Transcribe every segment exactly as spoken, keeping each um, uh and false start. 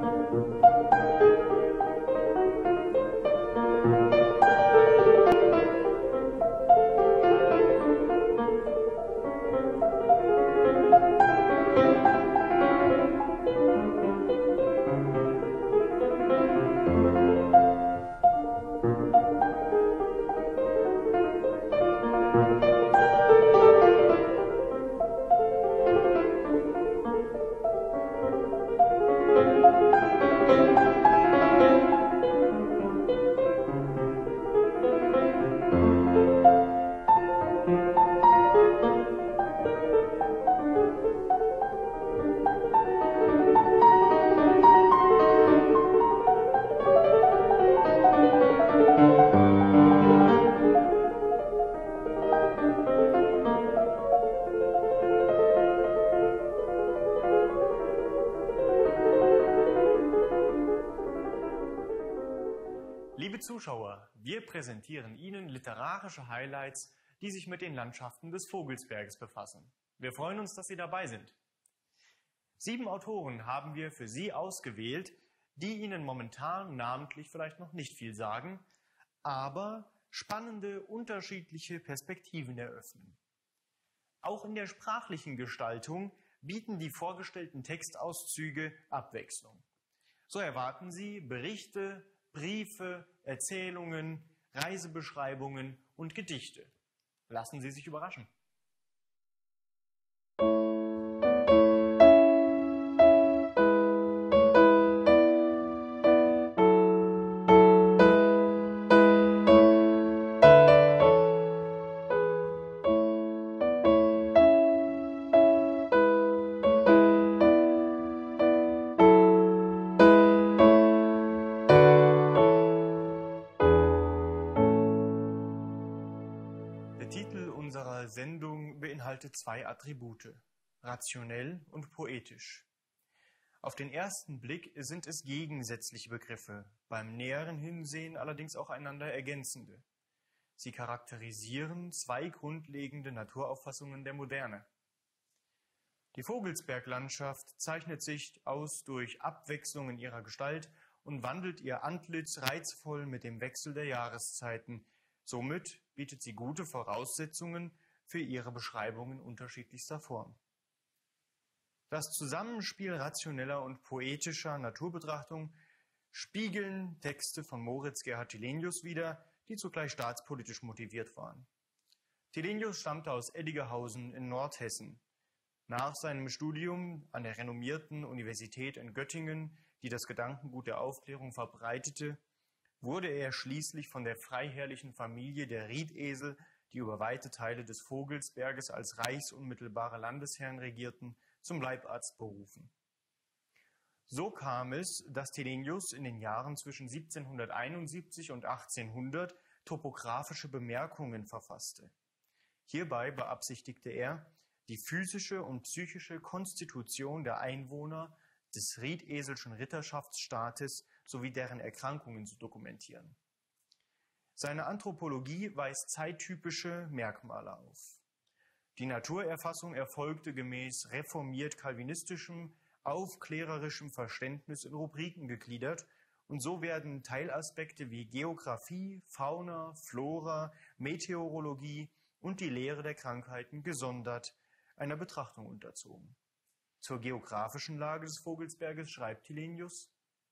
Liebe Zuschauer, wir präsentieren Ihnen literarische Highlights, die sich mit den Landschaften des Vogelsberges befassen. Wir freuen uns, dass Sie dabei sind. Sieben Autoren haben wir für Sie ausgewählt, die Ihnen momentan namentlich vielleicht noch nicht viel sagen, aber spannende, unterschiedliche Perspektiven eröffnen. Auch in der sprachlichen Gestaltung bieten die vorgestellten Textauszüge Abwechslung. So erwarten Sie Berichte, Briefe, Erzählungen, Reisebeschreibungen und Gedichte. Lassen Sie sich überraschen. Der Titel unserer Sendung beinhaltet zwei Attribute, rationell und poetisch. Auf den ersten Blick sind es gegensätzliche Begriffe, beim näheren Hinsehen allerdings auch einander ergänzende. Sie charakterisieren zwei grundlegende Naturauffassungen der Moderne. Die Vogelsberglandschaft zeichnet sich aus durch Abwechslung in ihrer Gestalt und wandelt ihr Antlitz reizvoll mit dem Wechsel der Jahreszeiten. Somit bietet sie gute Voraussetzungen für ihre Beschreibungen unterschiedlichster Form. Das Zusammenspiel rationeller und poetischer Naturbetrachtung spiegeln Texte von Moritz Gerhard Tilenius wider, die zugleich staatspolitisch motiviert waren. Tilenius stammte aus Eddigerhausen in Nordhessen. Nach seinem Studium an der renommierten Universität in Göttingen, die das Gedankengut der Aufklärung verbreitete, wurde er schließlich von der freiherrlichen Familie der Riedesel, die über weite Teile des Vogelsberges als reichsunmittelbare Landesherren regierten, zum Leibarzt berufen. So kam es, dass Tilenius in den Jahren zwischen siebzehnhunderteinundsiebzig und achtzehnhundert topographische Bemerkungen verfasste. Hierbei beabsichtigte er, die physische und psychische Konstitution der Einwohner des riedeselschen Ritterschaftsstaates sowie deren Erkrankungen zu dokumentieren. Seine Anthropologie weist zeittypische Merkmale auf. Die Naturerfassung erfolgte gemäß reformiert-kalvinistischem, aufklärerischem Verständnis in Rubriken gegliedert und so werden Teilaspekte wie Geographie, Fauna, Flora, Meteorologie und die Lehre der Krankheiten gesondert einer Betrachtung unterzogen. Zur geografischen Lage des Vogelsberges schreibt Tilenius: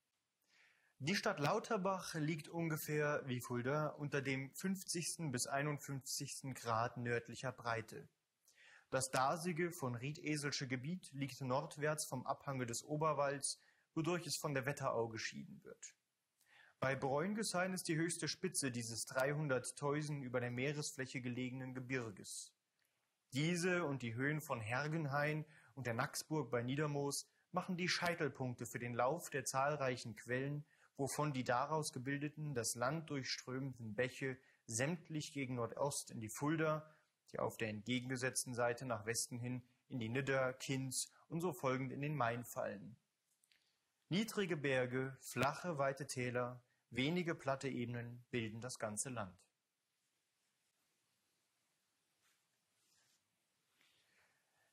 Die Stadt Lauterbach liegt ungefähr wie Fulda unter dem fünfzigsten bis einundfünfzigsten Grad nördlicher Breite. Das dasige von Riedeselsche Gebiet liegt nordwärts vom Abhange des Oberwalds, wodurch es von der Wetterau geschieden wird. Bei Bräungeshain ist die höchste Spitze dieses dreihundert Toisen über der Meeresfläche gelegenen Gebirges. Diese und die Höhen von Hergenhain und der Nacksburg bei Niedermoos machen die Scheitelpunkte für den Lauf der zahlreichen Quellen, wovon die daraus gebildeten, das Land durchströmenden Bäche sämtlich gegen Nordost in die Fulda, die auf der entgegengesetzten Seite nach Westen hin in die Nidder, Kinz und so folgend in den Main fallen. Niedrige Berge, flache, weite Täler, wenige platte Ebenen bilden das ganze Land.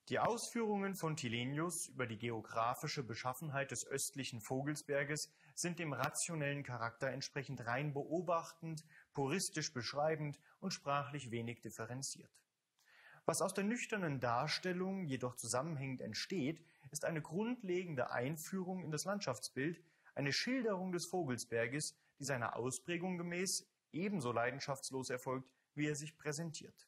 Die Ausführungen von Tilenius über die geografische Beschaffenheit des östlichen Vogelsberges sind dem rationellen Charakter entsprechend rein beobachtend, puristisch beschreibend und sprachlich wenig differenziert. Was aus der nüchternen Darstellung jedoch zusammenhängend entsteht, ist eine grundlegende Einführung in das Landschaftsbild, eine Schilderung des Vogelsberges, die seiner Ausprägung gemäß ebenso leidenschaftslos erfolgt, wie er sich präsentiert.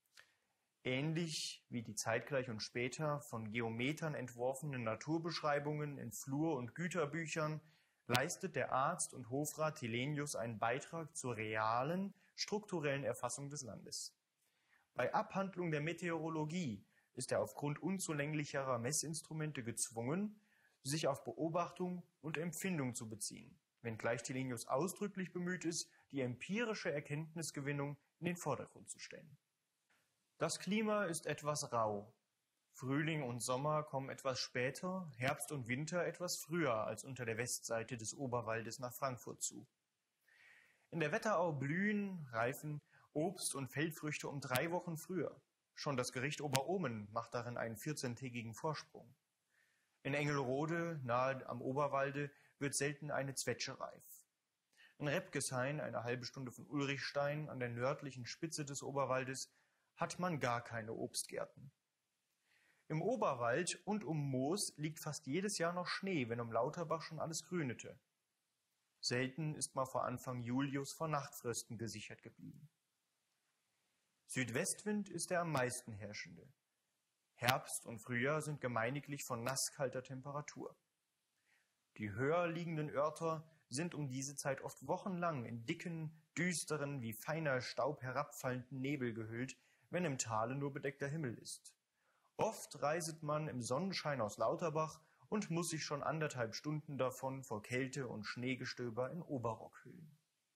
Ähnlich wie die zeitgleich und später von Geometern entworfenen Naturbeschreibungen in Flur- und Güterbüchern leistet der Arzt und Hofrat Tilenius einen Beitrag zur realen, strukturellen Erfassung des Landes. Bei Abhandlung der Meteorologie ist er aufgrund unzulänglicherer Messinstrumente gezwungen, sich auf Beobachtung und Empfindung zu beziehen, wenngleich Tilenius ausdrücklich bemüht ist, die empirische Erkenntnisgewinnung in den Vordergrund zu stellen. Das Klima ist etwas rau. Frühling und Sommer kommen etwas später, Herbst und Winter etwas früher als unter der Westseite des Oberwaldes nach Frankfurt zu. In der Wetterau blühen, reifen Obst und Feldfrüchte um drei Wochen früher. Schon das Gericht Oberohmen macht darin einen vierzehntägigen Vorsprung. In Engelrode, nahe am Oberwalde, wird selten eine Zwetsche reif. In Repkeshain, eine halbe Stunde von Ulrichstein, an der nördlichen Spitze des Oberwaldes, hat man gar keine Obstgärten. Im Oberwald und um Moos liegt fast jedes Jahr noch Schnee, wenn um Lauterbach schon alles grünete. Selten ist mal vor Anfang Julius vor Nachtfrösten gesichert geblieben. Südwestwind ist der am meisten herrschende. Herbst und Frühjahr sind gemeiniglich von nasskalter Temperatur. Die höher liegenden Örter sind um diese Zeit oft wochenlang in dicken, düsteren, wie feiner Staub herabfallenden Nebel gehüllt, wenn im Tale nur bedeckter Himmel ist. Oft reiset man im Sonnenschein aus Lauterbach und muss sich schon anderthalb Stunden davon vor Kälte und Schneegestöber in Oberrock hüllen.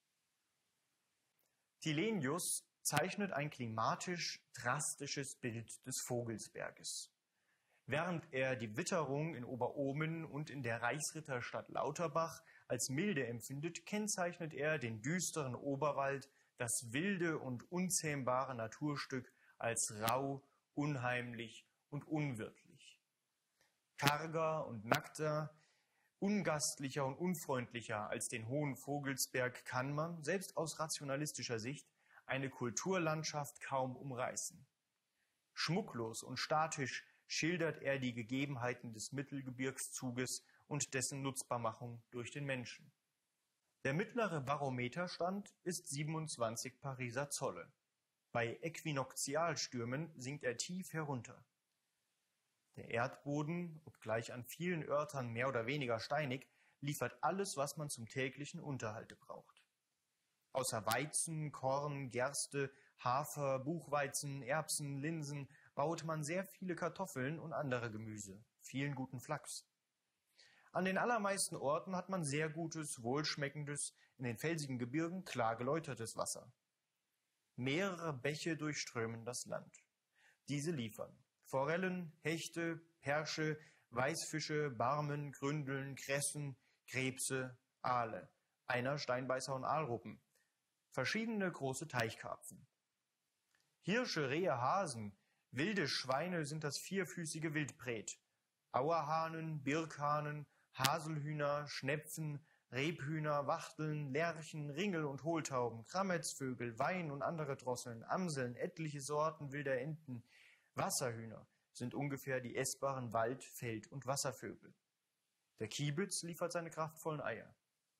Tilenius zeichnet ein klimatisch drastisches Bild des Vogelsberges. Während er die Witterung in Oberohmen und in der Reichsritterstadt Lauterbach als milde empfindet, kennzeichnet er den düsteren Oberwald, das wilde und unzähmbare Naturstück, als rau, unheimlich und unwirtlich. Karger und nackter, ungastlicher und unfreundlicher als den hohen Vogelsberg kann man, selbst aus rationalistischer Sicht, eine Kulturlandschaft kaum umreißen. Schmucklos und statisch schildert er die Gegebenheiten des Mittelgebirgszuges und dessen Nutzbarmachung durch den Menschen. Der mittlere Barometerstand ist siebenundzwanzig Pariser Zolle. Bei Äquinoktialstürmen sinkt er tief herunter. Der Erdboden, obgleich an vielen Örtern mehr oder weniger steinig, liefert alles, was man zum täglichen Unterhalte braucht. Außer Weizen, Korn, Gerste, Hafer, Buchweizen, Erbsen, Linsen baut man sehr viele Kartoffeln und andere Gemüse, vielen guten Flachs. An den allermeisten Orten hat man sehr gutes, wohlschmeckendes, in den felsigen Gebirgen klar geläutertes Wasser. Mehrere Bäche durchströmen das Land. Diese liefern Forellen, Hechte, Persche, Weißfische, Barmen, Gründeln, Kressen, Krebse, Aale, einer Steinbeißer und Aalruppen, verschiedene große Teichkarpfen. Hirsche, Rehe, Hasen, wilde Schweine sind das vierfüßige Wildbret, Auerhahnen, Birkhahnen, Haselhühner, Schnepfen, Rebhühner, Wachteln, Lerchen, Ringel und Hohltauben, Krammetsvögel, Wein und andere Drosseln, Amseln, etliche Sorten wilder Enten, Wasserhühner sind ungefähr die essbaren Wald-, Feld- und Wasservögel. Der Kiebitz liefert seine kraftvollen Eier.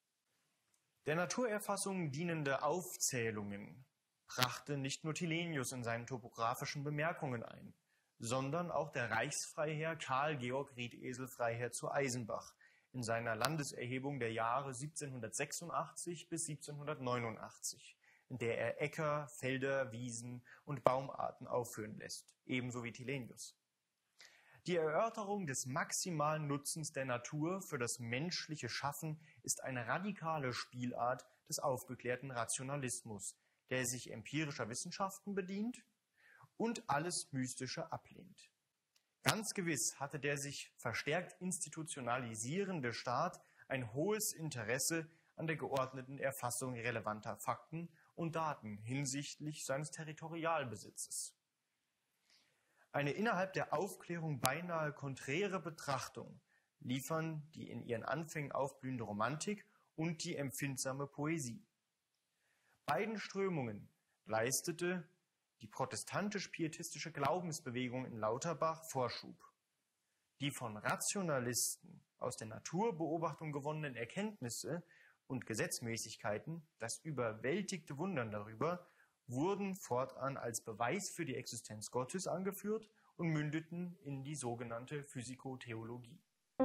Der Naturerfassung dienende Aufzählungen brachte nicht nur Tilenius in seinen topografischen Bemerkungen ein, sondern auch der Reichsfreiherr Karl Georg Riedesel Freiherr zu Eisenbach in seiner Landeserhebung der Jahre siebzehnhundertsechsundachtzig bis siebzehnhundertneunundachtzig, in der er Äcker, Felder, Wiesen und Baumarten aufführen lässt, ebenso wie Tilenius. Die Erörterung des maximalen Nutzens der Natur für das menschliche Schaffen ist eine radikale Spielart des aufgeklärten Rationalismus, der sich empirischer Wissenschaften bedient und alles Mystische ablehnt. Ganz gewiss hatte der sich verstärkt institutionalisierende Staat ein hohes Interesse an der geordneten Erfassung relevanter Fakten und Daten hinsichtlich seines Territorialbesitzes. Eine innerhalb der Aufklärung beinahe konträre Betrachtung liefern die in ihren Anfängen aufblühende Romantik und die empfindsame Poesie. Beiden Strömungen leistete die protestantisch-pietistische Glaubensbewegung in Lauterbach Vorschub. Die von Rationalisten aus der Naturbeobachtung gewonnenen Erkenntnisse und Gesetzmäßigkeiten, das überwältigte Wundern darüber, wurden fortan als Beweis für die Existenz Gottes angeführt und mündeten in die sogenannte Physikotheologie.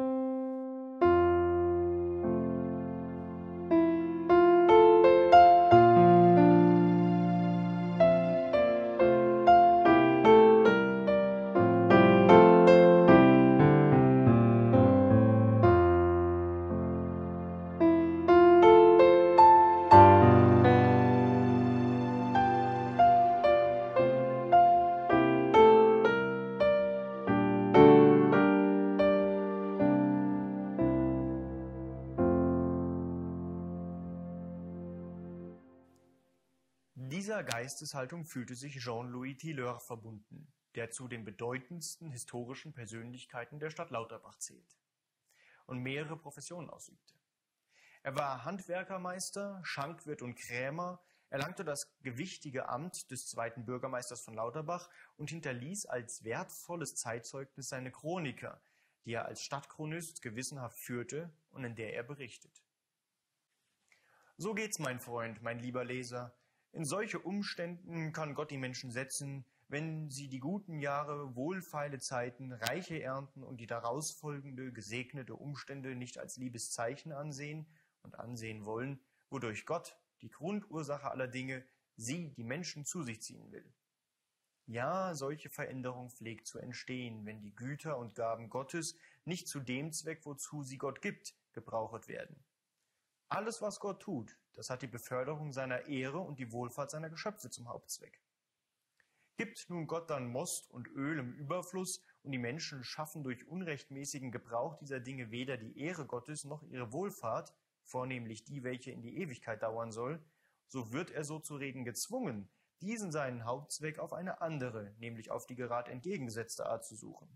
Dieser Geisteshaltung fühlte sich Jean-Louis Tilleur verbunden, der zu den bedeutendsten historischen Persönlichkeiten der Stadt Lauterbach zählt und mehrere Professionen ausübte. Er war Handwerkermeister, Schankwirt und Krämer, erlangte das gewichtige Amt des zweiten Bürgermeisters von Lauterbach und hinterließ als wertvolles Zeitzeugnis seine Chroniker, die er als Stadtchronist gewissenhaft führte und in der er berichtet. So geht's, mein Freund, mein lieber Leser. In solche Umständen kann Gott die Menschen setzen, wenn sie die guten Jahre, wohlfeile Zeiten, reiche Ernten und die daraus folgende gesegnete Umstände nicht als Liebeszeichen ansehen und ansehen wollen, wodurch Gott, die Grundursache aller Dinge, sie, die Menschen, zu sich ziehen will. Ja, solche Veränderung pflegt zu entstehen, wenn die Güter und Gaben Gottes nicht zu dem Zweck, wozu sie Gott gibt, gebraucht werden. Alles, was Gott tut, das hat die Beförderung seiner Ehre und die Wohlfahrt seiner Geschöpfe zum Hauptzweck. Gibt nun Gott dann Most und Öl im Überfluss und die Menschen schaffen durch unrechtmäßigen Gebrauch dieser Dinge weder die Ehre Gottes noch ihre Wohlfahrt, vornehmlich die, welche in die Ewigkeit dauern soll, so wird er so zu reden gezwungen, diesen seinen Hauptzweck auf eine andere, nämlich auf die gerade entgegengesetzte Art zu suchen.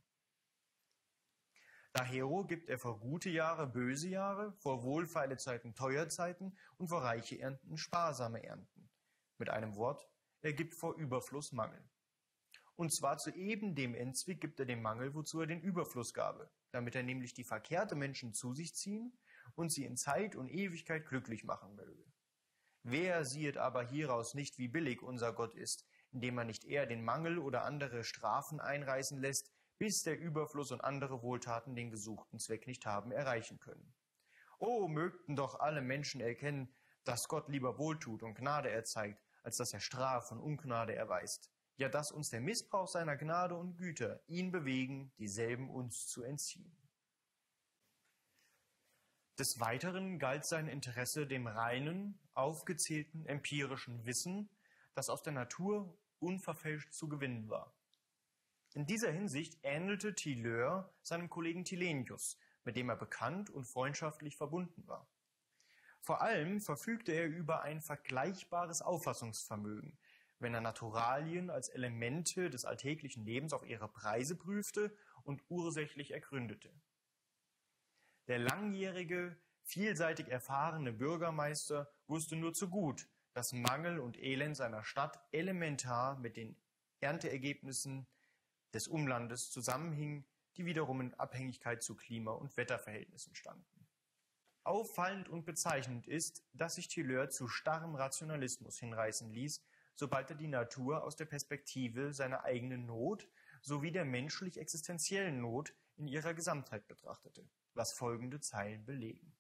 Dahero gibt er vor gute Jahre böse Jahre, vor wohlfeile Zeiten teuer Zeiten und vor reiche Ernten sparsame Ernten. Mit einem Wort, er gibt vor Überfluss Mangel. Und zwar zu eben dem Endzweck gibt er den Mangel, wozu er den Überfluss gabe, damit er nämlich die verkehrte Menschen zu sich ziehen und sie in Zeit und Ewigkeit glücklich machen möge. Wer siehet aber hieraus nicht, wie billig unser Gott ist, indem er nicht eher den Mangel oder andere Strafen einreißen lässt, bis der Überfluss und andere Wohltaten den gesuchten Zweck nicht haben erreichen können. O, mögten doch alle Menschen erkennen, dass Gott lieber wohltut und Gnade erzeigt, als dass er Strafe und Ungnade erweist. Ja, dass uns der Missbrauch seiner Gnade und Güter ihn bewegen, dieselben uns zu entziehen. Des Weiteren galt sein Interesse dem reinen, aufgezählten empirischen Wissen, das aus der Natur unverfälscht zu gewinnen war. In dieser Hinsicht ähnelte Tilleur seinem Kollegen Tillenius, mit dem er bekannt und freundschaftlich verbunden war. Vor allem verfügte er über ein vergleichbares Auffassungsvermögen, wenn er Naturalien als Elemente des alltäglichen Lebens auf ihre Preise prüfte und ursächlich ergründete. Der langjährige, vielseitig erfahrene Bürgermeister wusste nur zu gut, dass Mangel und Elend seiner Stadt elementar mit den Ernteergebnissen des Umlandes zusammenhingen, die wiederum in Abhängigkeit zu Klima- und Wetterverhältnissen standen. Auffallend und bezeichnend ist, dass sich Tilleur zu starrem Rationalismus hinreißen ließ, sobald er die Natur aus der Perspektive seiner eigenen Not sowie der menschlich existenziellen Not in ihrer Gesamtheit betrachtete, was folgende Zeilen belegen.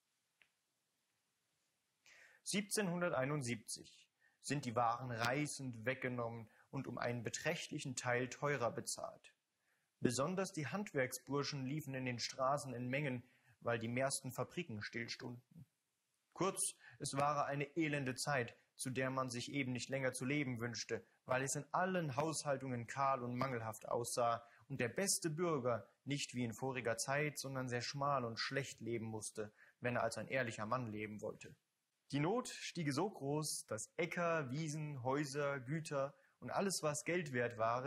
siebzehnhunderteinundsiebzig sind die Waren reißend weggenommen und um einen beträchtlichen Teil teurer bezahlt. Besonders die Handwerksburschen liefen in den Straßen in Mengen, weil die meisten Fabriken stillstunden. Kurz, es war eine elende Zeit, zu der man sich eben nicht länger zu leben wünschte, weil es in allen Haushaltungen kahl und mangelhaft aussah und der beste Bürger nicht wie in voriger Zeit, sondern sehr schmal und schlecht leben musste, wenn er als ein ehrlicher Mann leben wollte. Die Not stiege so groß, dass Äcker, Wiesen, Häuser, Güter und alles, was Geld wert war,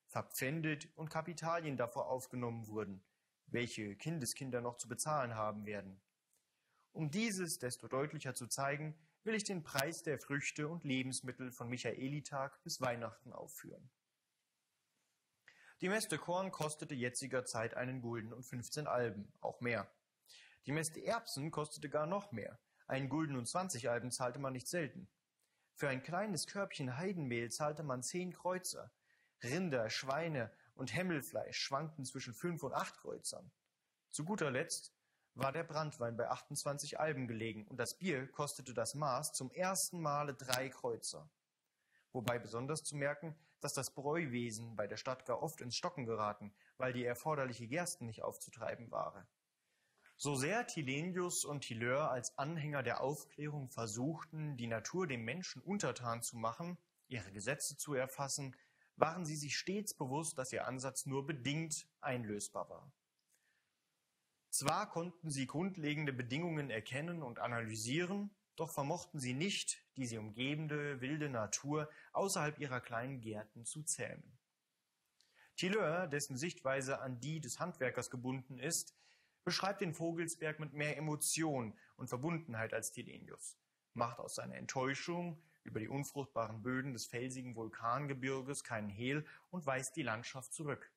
verpfändet und Kapitalien davor aufgenommen wurden, welche Kindeskinder noch zu bezahlen haben werden. Um dieses desto deutlicher zu zeigen, will ich den Preis der Früchte und Lebensmittel von Michaelitag bis Weihnachten aufführen. Die Meste Korn kostete jetziger Zeit einen Gulden und fünfzehn Alben, auch mehr. Die Meste Erbsen kostete gar noch mehr. Einen Gulden und zwanzig Alben zahlte man nicht selten. Für ein kleines Körbchen Heidenmehl zahlte man zehn Kreuzer. Rinder, Schweine und Hemmelfleisch schwankten zwischen fünf und acht Kreuzern. Zu guter Letzt war der Branntwein bei achtundzwanzig Alben gelegen und das Bier kostete das Maß zum ersten Male drei Kreuzer. Wobei besonders zu merken, dass das Bräuwesen bei der Stadt gar oft ins Stocken geraten, weil die erforderliche Gersten nicht aufzutreiben war. So sehr Tilenius und Hileur als Anhänger der Aufklärung versuchten, die Natur dem Menschen untertan zu machen, ihre Gesetze zu erfassen, waren sie sich stets bewusst, dass ihr Ansatz nur bedingt einlösbar war. Zwar konnten sie grundlegende Bedingungen erkennen und analysieren, doch vermochten sie nicht, die sie umgebende wilde Natur außerhalb ihrer kleinen Gärten zu zähmen. Tileur, dessen Sichtweise an die des Handwerkers gebunden ist, beschreibt den Vogelsberg mit mehr Emotion und Verbundenheit als Tilenius, macht aus seiner Enttäuschung über die unfruchtbaren Böden des felsigen Vulkangebirges keinen Hehl und weist die Landschaft zurück.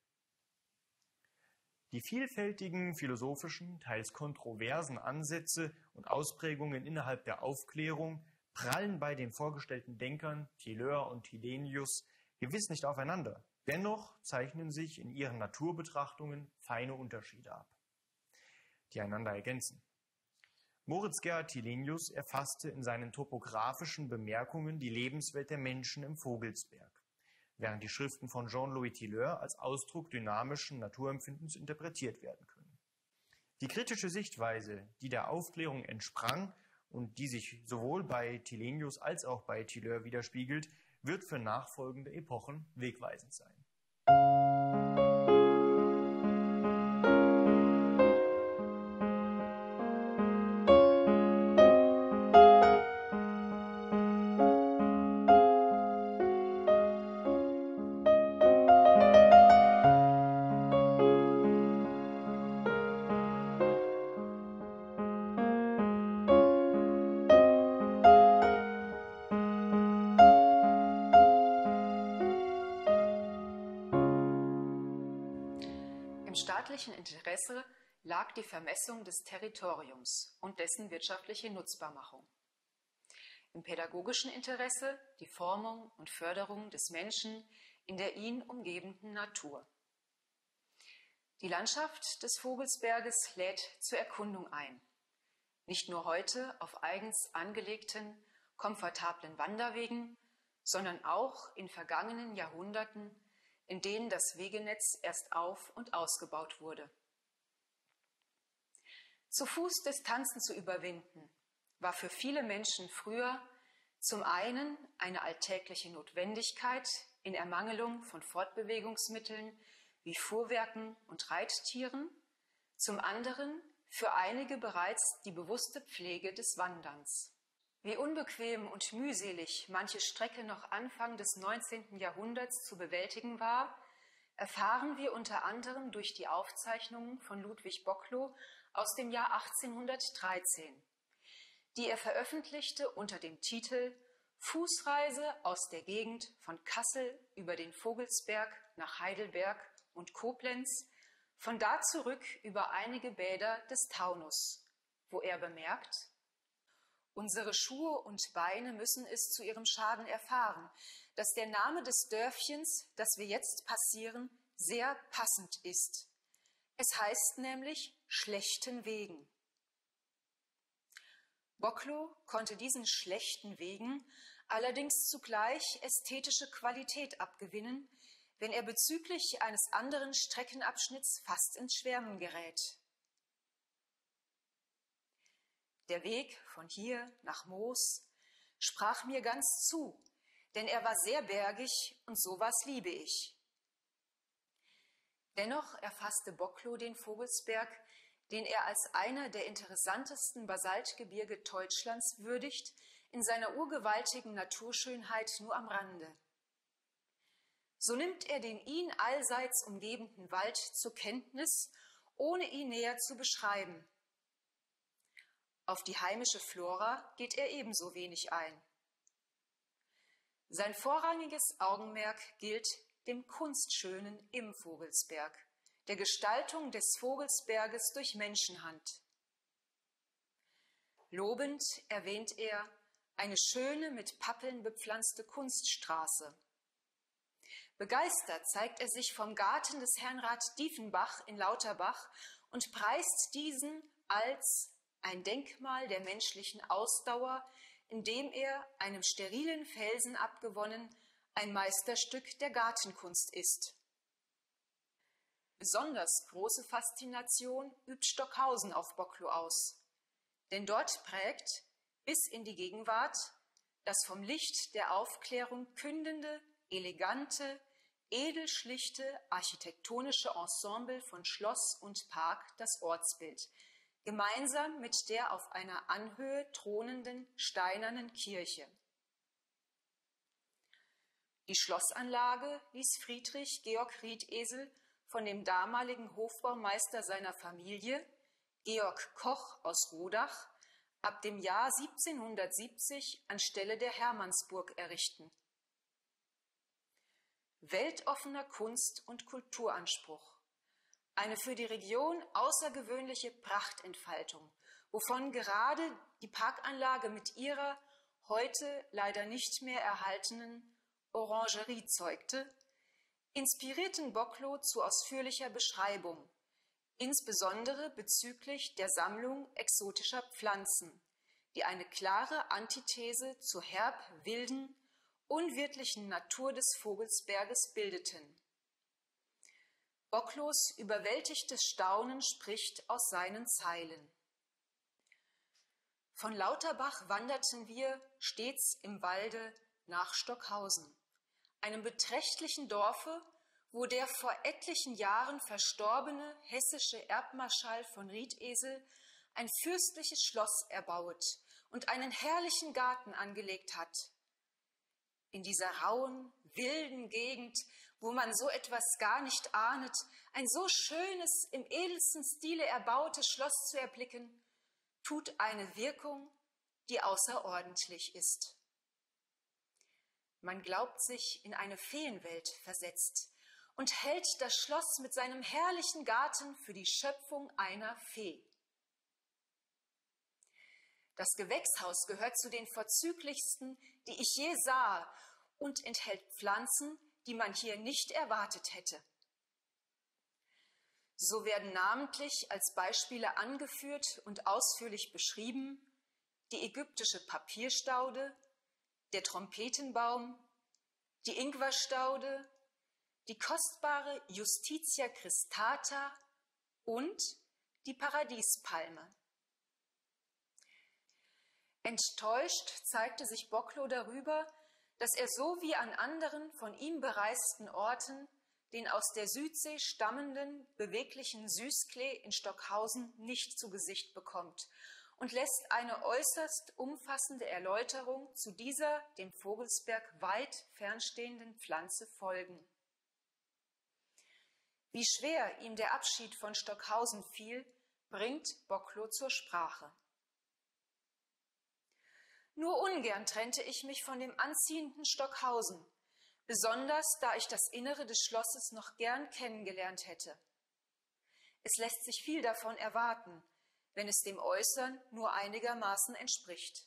Die vielfältigen philosophischen, teils kontroversen Ansätze und Ausprägungen innerhalb der Aufklärung prallen bei den vorgestellten Denkern Tileur und Tilenius gewiss nicht aufeinander. Dennoch zeichnen sich in ihren Naturbetrachtungen feine Unterschiede ab, die einander ergänzen. Moritz Gerhard Tilenius erfasste in seinen topographischen Bemerkungen die Lebenswelt der Menschen im Vogelsberg, während die Schriften von Jean-Louis Tileur als Ausdruck dynamischen Naturempfindens interpretiert werden können. Die kritische Sichtweise, die der Aufklärung entsprang und die sich sowohl bei Tilenius als auch bei Tileur widerspiegelt, wird für nachfolgende Epochen wegweisend sein. Im staatlichen Interesse lag die Vermessung des Territoriums und dessen wirtschaftliche Nutzbarmachung. Im pädagogischen Interesse die Formung und Förderung des Menschen in der ihn umgebenden Natur. Die Landschaft des Vogelsberges lädt zur Erkundung ein. Nicht nur heute auf eigens angelegten, komfortablen Wanderwegen, sondern auch in vergangenen Jahrhunderten, in denen das Wegenetz erst auf- und ausgebaut wurde. Zu Fuß Distanzen zu überwinden, war für viele Menschen früher zum einen eine alltägliche Notwendigkeit in Ermangelung von Fortbewegungsmitteln wie Fuhrwerken und Reittieren, zum anderen für einige bereits die bewusste Pflege des Wanderns. Wie unbequem und mühselig manche Strecke noch Anfang des neunzehnten Jahrhunderts zu bewältigen war, erfahren wir unter anderem durch die Aufzeichnungen von Ludwig Bockloh aus dem Jahr achtzehnhundertdreizehn, die er veröffentlichte unter dem Titel Fußreise aus der Gegend von Kassel über den Vogelsberg nach Heidelberg und Koblenz, von da zurück über einige Bäder des Taunus, wo er bemerkt: Unsere Schuhe und Beine müssen es zu ihrem Schaden erfahren, dass der Name des Dörfchens, das wir jetzt passieren, sehr passend ist. Es heißt nämlich schlechten Wegen. Bockloh konnte diesen schlechten Wegen allerdings zugleich ästhetische Qualität abgewinnen, wenn er bezüglich eines anderen Streckenabschnitts fast ins Schwärmen gerät. Der Weg von hier nach Moos sprach mir ganz zu, denn er war sehr bergig und sowas liebe ich. Dennoch erfasste Bockloh den Vogelsberg, den er als einer der interessantesten Basaltgebirge Deutschlands würdigt, in seiner urgewaltigen Naturschönheit nur am Rande. so nimmt er den ihn allseits umgebenden Wald zur Kenntnis, ohne ihn näher zu beschreiben. Auf die heimische Flora geht er ebenso wenig ein. Sein vorrangiges Augenmerk gilt dem Kunstschönen im Vogelsberg, der Gestaltung des Vogelsberges durch Menschenhand. Lobend erwähnt er eine schöne, mit Pappeln bepflanzte Kunststraße. Begeistert zeigt er sich vom Garten des Herrnrat Diefenbach in Lauterbach und preist diesen als ein Denkmal der menschlichen Ausdauer, indem er, einem sterilen Felsen abgewonnen, ein Meisterstück der Gartenkunst ist. Besonders große Faszination übt Stockhausen auf Bocklo aus, denn dort prägt bis in die Gegenwart das vom Licht der Aufklärung kündende, elegante, edelschlichte architektonische Ensemble von Schloss und Park das Ortsbild, gemeinsam mit der auf einer Anhöhe thronenden steinernen Kirche. Die Schlossanlage ließ Friedrich Georg Riedesel von dem damaligen Hofbaumeister seiner Familie, Georg Koch aus Rodach, ab dem Jahr siebzehnhundertsiebzig anstelle der Hermannsburg errichten. Weltoffener Kunst- und Kulturanspruch, eine für die Region außergewöhnliche Prachtentfaltung, wovon gerade die Parkanlage mit ihrer heute leider nicht mehr erhaltenen Orangerie zeugte, inspirierten Bocklo zu ausführlicher Beschreibung, insbesondere bezüglich der Sammlung exotischer Pflanzen, die eine klare Antithese zur herb wilden, unwirtlichen Natur des Vogelsberges bildeten. Bocklos überwältigtes Staunen spricht aus seinen Zeilen. Von Lauterbach wanderten wir stets im Walde nach Stockhausen, einem beträchtlichen Dorfe, wo der vor etlichen Jahren verstorbene hessische Erbmarschall von Riedesel ein fürstliches Schloss erbauet und einen herrlichen Garten angelegt hat. In dieser rauen, wilden Gegend, wo man so etwas gar nicht ahnet, ein so schönes, im edelsten Stile erbautes Schloss zu erblicken, tut eine Wirkung, die außerordentlich ist. Man glaubt sich in eine Feenwelt versetzt und hält das Schloss mit seinem herrlichen Garten für die Schöpfung einer Fee. Das Gewächshaus gehört zu den vorzüglichsten, die ich je sah, und enthält Pflanzen, die man hier nicht erwartet hätte. So werden namentlich als Beispiele angeführt und ausführlich beschrieben die ägyptische Papierstaude, der Trompetenbaum, die Ingwerstaude, die kostbare Justitia cristata und die Paradiespalme. Enttäuscht zeigte sich Bocklo darüber, dass er so wie an anderen von ihm bereisten Orten den aus der Südsee stammenden, beweglichen Süßklee in Stockhausen nicht zu Gesicht bekommt und lässt eine äußerst umfassende Erläuterung zu dieser dem Vogelsberg weit fernstehenden Pflanze folgen. Wie schwer ihm der Abschied von Stockhausen fiel, bringt Bocklo zur Sprache. Nur ungern trennte ich mich von dem anziehenden Stockhausen, besonders da ich das Innere des Schlosses noch gern kennengelernt hätte. Es lässt sich viel davon erwarten, wenn es dem Äußern nur einigermaßen entspricht.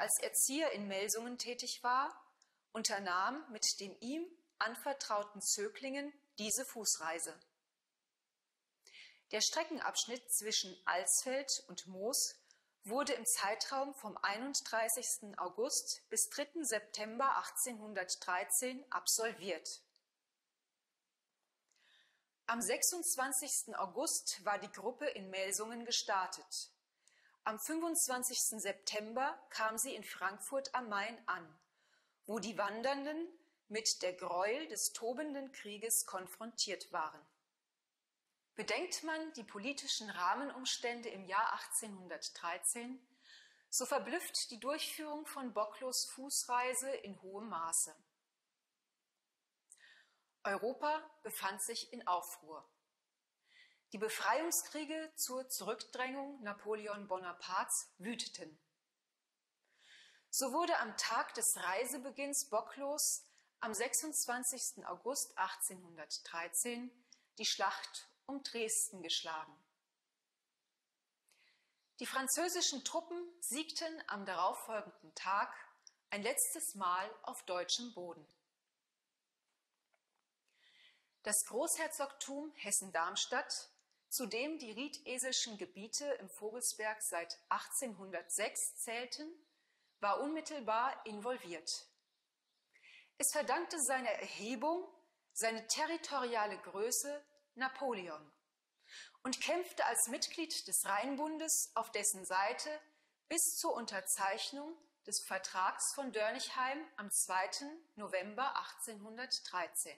als Erzieher in Melsungen tätig war, unternahm mit den ihm anvertrauten Zöglingen diese Fußreise. Der Streckenabschnitt zwischen Alsfeld und Moos wurde im Zeitraum vom einunddreißigsten August bis dritten September achtzehnhundertdreizehn absolviert. Am sechsundzwanzigsten August war die Gruppe in Melsungen gestartet. Am fünfundzwanzigsten September kam sie in Frankfurt am Main an, wo die Wandernden mit der Gräuel des tobenden Krieges konfrontiert waren. Bedenkt man die politischen Rahmenumstände im Jahr achtzehnhundertdreizehn, so verblüfft die Durchführung von Bocklos Fußreise in hohem Maße. Europa befand sich in Aufruhr. Die Befreiungskriege zur Zurückdrängung Napoleon Bonapartes wüteten. So wurde am Tag des Reisebeginns Bocklos am sechsundzwanzigsten August achtzehnhundertdreizehn die Schlacht um Dresden geschlagen. Die französischen Truppen siegten am darauffolgenden Tag ein letztes Mal auf deutschem Boden. Das Großherzogtum Hessen-Darmstadt, zu dem die rietheselschen Gebiete im Vogelsberg seit achtzehnhundertsechs zählten, war unmittelbar involviert. Es verdankte seine Erhebung, seine territoriale Größe Napoleon und kämpfte als Mitglied des Rheinbundes auf dessen Seite bis zur Unterzeichnung des Vertrags von Dörnigheim am zweiten November achtzehnhundertdreizehn.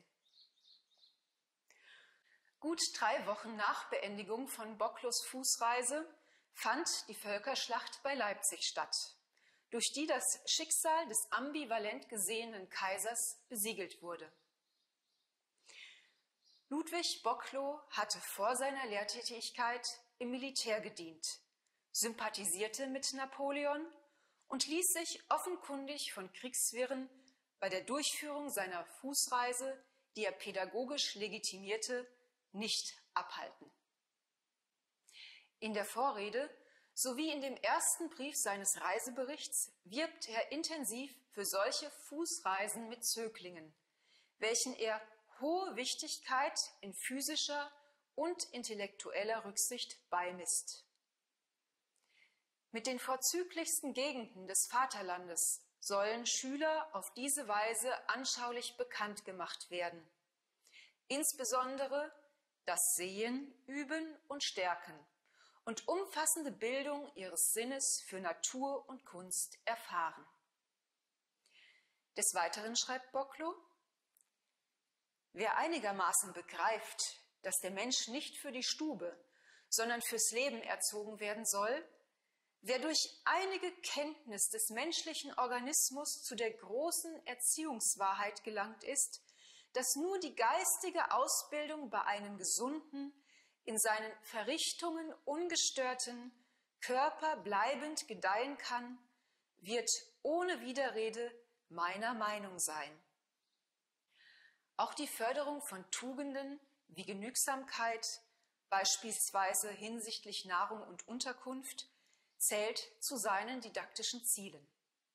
Gut drei Wochen nach Beendigung von Bocklos Fußreise fand die Völkerschlacht bei Leipzig statt, durch die das Schicksal des ambivalent gesehenen Kaisers besiegelt wurde. Ludwig Bocklo hatte vor seiner Lehrtätigkeit im Militär gedient, sympathisierte mit Napoleon und ließ sich offenkundig von Kriegswirren bei der Durchführung seiner Fußreise, die er pädagogisch legitimierte, nicht abhalten. In der Vorrede sowie in dem ersten Brief seines Reiseberichts wirbt er intensiv für solche Fußreisen mit Zöglingen, welchen er hohe Wichtigkeit in physischer und intellektueller Rücksicht beimisst. Mit den vorzüglichsten Gegenden des Vaterlandes sollen Schüler auf diese Weise anschaulich bekannt gemacht werden, insbesondere das Sehen, Üben und Stärken und umfassende Bildung ihres Sinnes für Natur und Kunst erfahren. Des Weiteren schreibt Bocklo: Wer einigermaßen begreift, dass der Mensch nicht für die Stube, sondern fürs Leben erzogen werden soll, wer durch einige Kenntnis des menschlichen Organismus zu der großen Erziehungswahrheit gelangt ist, dass nur die geistige Ausbildung bei einem gesunden, in seinen Verrichtungen ungestörten Körper bleibend gedeihen kann, wird ohne Widerrede meiner Meinung sein. Auch die Förderung von Tugenden wie Genügsamkeit, beispielsweise hinsichtlich Nahrung und Unterkunft, zählt zu seinen didaktischen Zielen.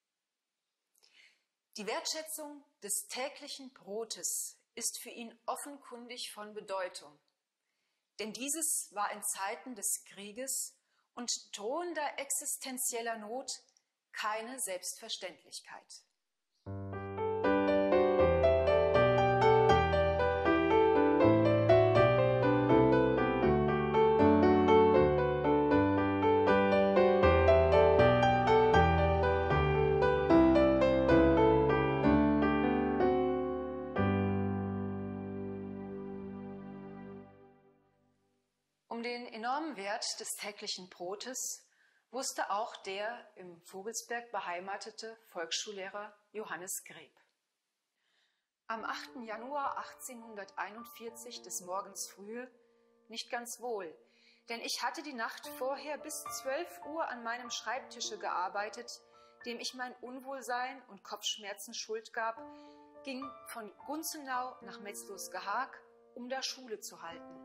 Die Wertschätzung des täglichen Brotes ist für ihn offenkundig von Bedeutung, denn dieses war in Zeiten des Krieges und drohender existenzieller Not keine Selbstverständlichkeit. Um den enormen Wert des täglichen Brotes wusste auch der im Vogelsberg beheimatete Volksschullehrer Johannes Greb. Am achten Januar achtzehnhunderteinundvierzig des Morgens frühe nicht ganz wohl, denn ich hatte die Nacht vorher bis zwölf Uhr an meinem Schreibtische gearbeitet, dem ich mein Unwohlsein und Kopfschmerzen schuld gab, ging von Gunzenau nach Metzlos-Gehag, um da Schule zu halten.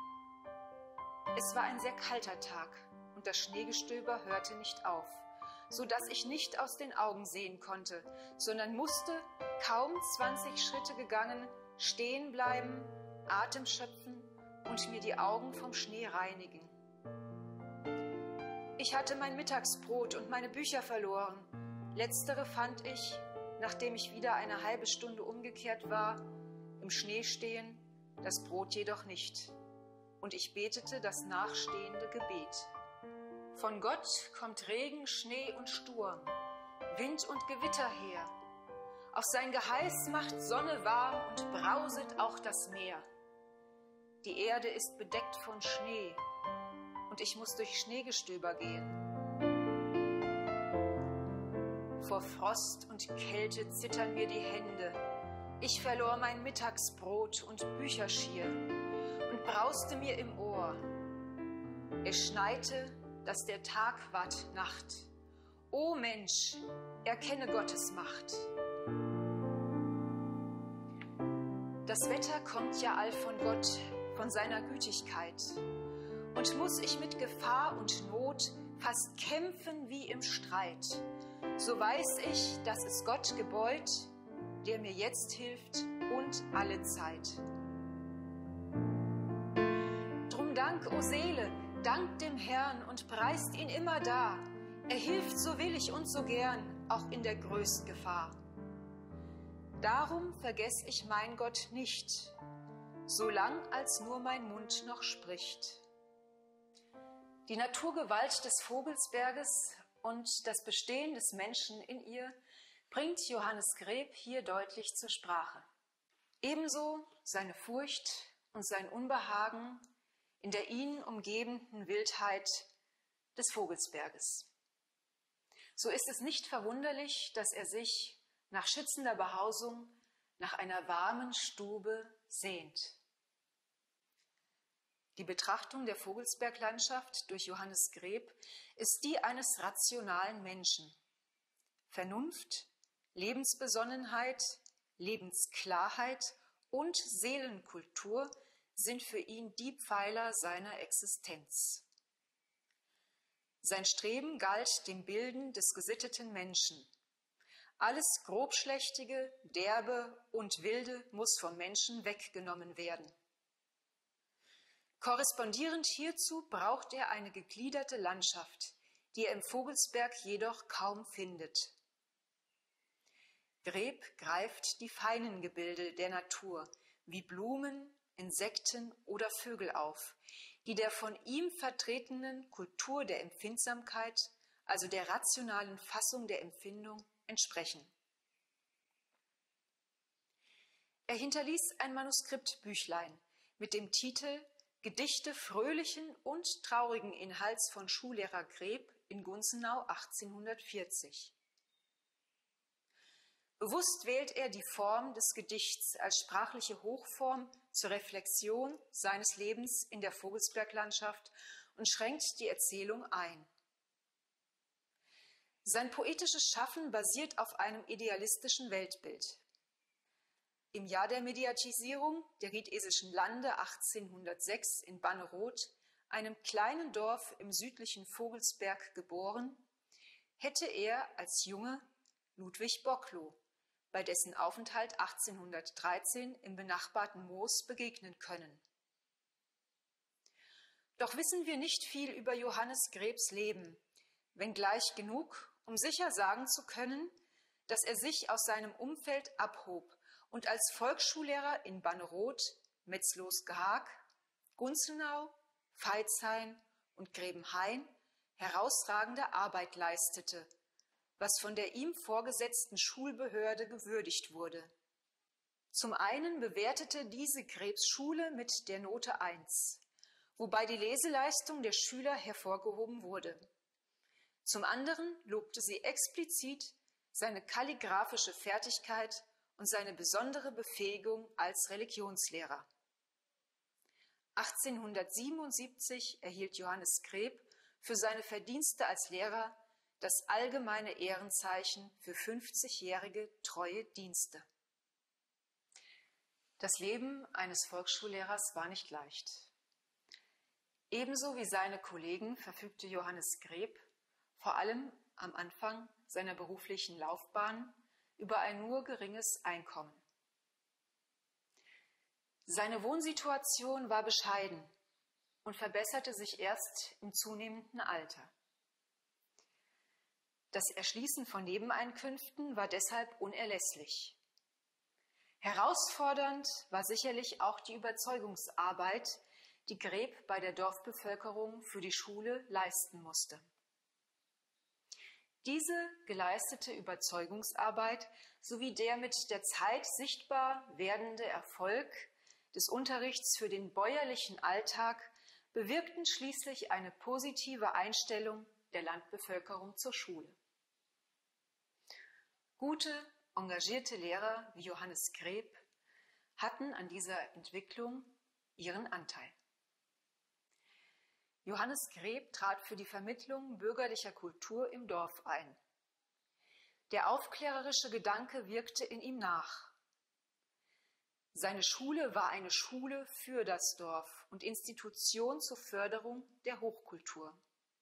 Es war ein sehr kalter Tag und das Schneegestöber hörte nicht auf, so dass ich nicht aus den Augen sehen konnte, sondern musste, kaum zwanzig Schritte gegangen, stehen bleiben, Atem schöpfen und mir die Augen vom Schnee reinigen. Ich hatte mein Mittagsbrot und meine Bücher verloren. Letztere fand ich, nachdem ich wieder eine halbe Stunde umgekehrt war, im Schnee stehen, das Brot jedoch nicht. Und ich betete das nachstehende Gebet. Von Gott kommt Regen, Schnee und Sturm, Wind und Gewitter her. Auf sein Geheiß macht Sonne warm und brauset auch das Meer. Die Erde ist bedeckt von Schnee und ich muss durch Schneegestöber gehen. Vor Frost und Kälte zittern mir die Hände. Ich verlor mein Mittagsbrot und Bücherschier und brauste mir im Ohr. Es schneite, dass der Tag ward Nacht. O Mensch, erkenne Gottes Macht. Das Wetter kommt ja all von Gott, von seiner Gütigkeit. Und muss ich mit Gefahr und Not fast kämpfen wie im Streit, so weiß ich, dass es Gott gebeut, der mir jetzt hilft und alle Zeit. Drum Dank, o Seele, dankt dem Herrn und preist ihn immer da. Er hilft so willig und so gern, auch in der größten Gefahr. Darum vergess ich mein Gott nicht, solang als nur mein Mund noch spricht. Die Naturgewalt des Vogelsberges und das Bestehen des Menschen in ihr bringt Johannes Greb hier deutlich zur Sprache. Ebenso seine Furcht und sein Unbehagen in der ihn umgebenden Wildheit des Vogelsberges. So ist es nicht verwunderlich, dass er sich nach schützender Behausung, nach einer warmen Stube sehnt. Die Betrachtung der Vogelsberglandschaft durch Johannes Greb ist die eines rationalen Menschen. Vernunft, Lebensbesonnenheit, Lebensklarheit und Seelenkultur sind für ihn die Pfeiler seiner Existenz. Sein Streben galt dem Bilden des gesitteten Menschen. Alles Grobschlächtige, Derbe und Wilde muss vom Menschen weggenommen werden. Korrespondierend hierzu braucht er eine gegliederte Landschaft, die er im Vogelsberg jedoch kaum findet. Greb greift die feinen Gebilde der Natur, wie Blumen, Insekten oder Vögel auf, die der von ihm vertretenen Kultur der Empfindsamkeit, also der rationalen Fassung der Empfindung, entsprechen. Er hinterließ ein Manuskriptbüchlein mit dem Titel Gedichte fröhlichen und traurigen Inhalts von Schullehrer Greb in Gunzenau achtzehnhundertvierzig. Bewusst wählt er die Form des Gedichts als sprachliche Hochform zur Reflexion seines Lebens in der Vogelsberglandschaft und schränkt die Erzählung ein. Sein poetisches Schaffen basiert auf einem idealistischen Weltbild. Im Jahr der Mediatisierung der Riedesischen Lande achtzehnhundertsechs in Banneroth, einem kleinen Dorf im südlichen Vogelsberg, geboren, hätte er als Junge Ludwig Bockloh, bei dessen Aufenthalt achtzehnhundertdreizehn im benachbarten Moos begegnen können. Doch wissen wir nicht viel über Johannes Grebs Leben, wenngleich genug, um sicher sagen zu können, dass er sich aus seinem Umfeld abhob und als Volksschullehrer in Banneroth, Metzlos-Ghaag, Gunzenau, Veitshain und Grebenhain herausragende Arbeit leistete, was von der ihm vorgesetzten Schulbehörde gewürdigt wurde. Zum einen bewertete diese Grebs Schule mit der Note eins, wobei die Leseleistung der Schüler hervorgehoben wurde. Zum anderen lobte sie explizit seine kalligraphische Fertigkeit und seine besondere Befähigung als Religionslehrer. achtzehnhundertsiebenundsiebzig erhielt Johannes Greb für seine Verdienste als Lehrer das allgemeine Ehrenzeichen für fünfzigjährige treue Dienste. Das Leben eines Volksschullehrers war nicht leicht. Ebenso wie seine Kollegen verfügte Johannes Greb vor allem am Anfang seiner beruflichen Laufbahn über ein nur geringes Einkommen. Seine Wohnsituation war bescheiden und verbesserte sich erst im zunehmenden Alter. Das Erschließen von Nebeneinkünften war deshalb unerlässlich. Herausfordernd war sicherlich auch die Überzeugungsarbeit, die Greb bei der Dorfbevölkerung für die Schule leisten musste. Diese geleistete Überzeugungsarbeit sowie der mit der Zeit sichtbar werdende Erfolg des Unterrichts für den bäuerlichen Alltag bewirkten schließlich eine positive Einstellung der Landbevölkerung zur Schule. Gute, engagierte Lehrer wie Johannes Greb hatten an dieser Entwicklung ihren Anteil. Johannes Greb trat für die Vermittlung bürgerlicher Kultur im Dorf ein. Der aufklärerische Gedanke wirkte in ihm nach. Seine Schule war eine Schule für das Dorf und Institution zur Förderung der Hochkultur.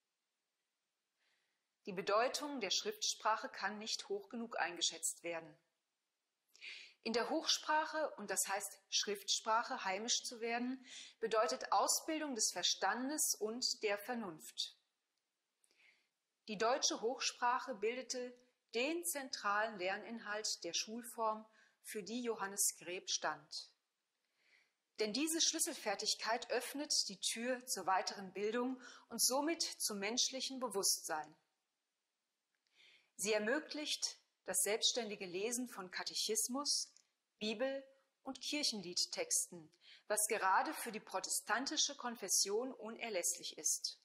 Die Bedeutung der Schriftsprache kann nicht hoch genug eingeschätzt werden. In der Hochsprache, und das heißt Schriftsprache, heimisch zu werden, bedeutet Ausbildung des Verstandes und der Vernunft. Die deutsche Hochsprache bildete den zentralen Lerninhalt der Schulform, für die Johannes Greb stand. Denn diese Schlüsselfertigkeit öffnet die Tür zur weiteren Bildung und somit zum menschlichen Bewusstsein. Sie ermöglicht das selbstständige Lesen von Katechismus, Bibel und Kirchenliedtexten, was gerade für die protestantische Konfession unerlässlich ist.